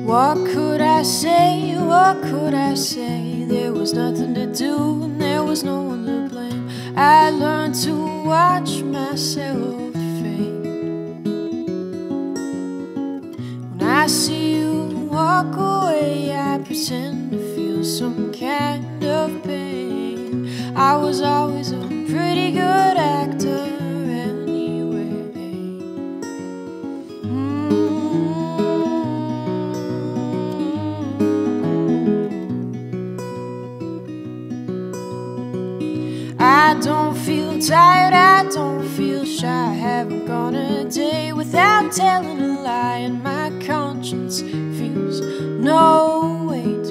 What could I say, what could I say? There was nothing to do and there was no one to blame. I learned to watch myself fade. When I see you walk away, I pretend to feel some kind of pain. I was always a pretty good actor anyway. I don't feel tired, I don't feel shy. I haven't gone a day without telling a lie, and my conscience feels no weight.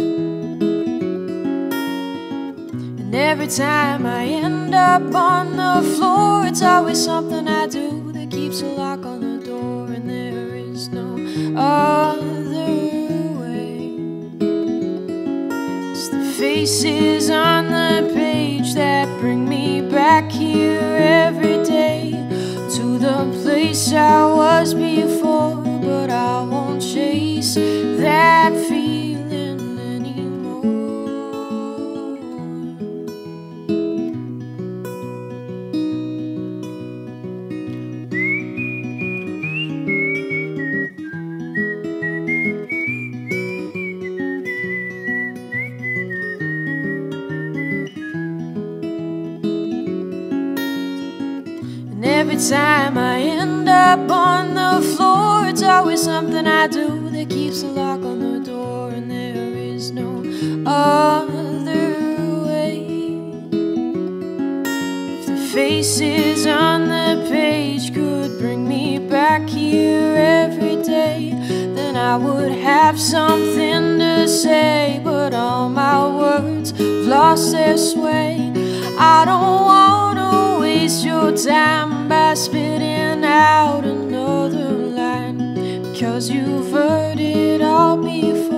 And every time I end up on the floor, it's always something I do that keeps a lock on the door, and there is no other way. It's the faces on the page that bring me back here every day, to the place I was before. But I won't chase that feeling anymore. Every time I end up on the floor, it's always something I do that keeps a lock on the door, and there is no other way. If the faces on the page could bring me back here every day, then I would have something to say. But all my words have lost their sway. I don't wanna waste your time by spitting out another line, because you've heard it all before.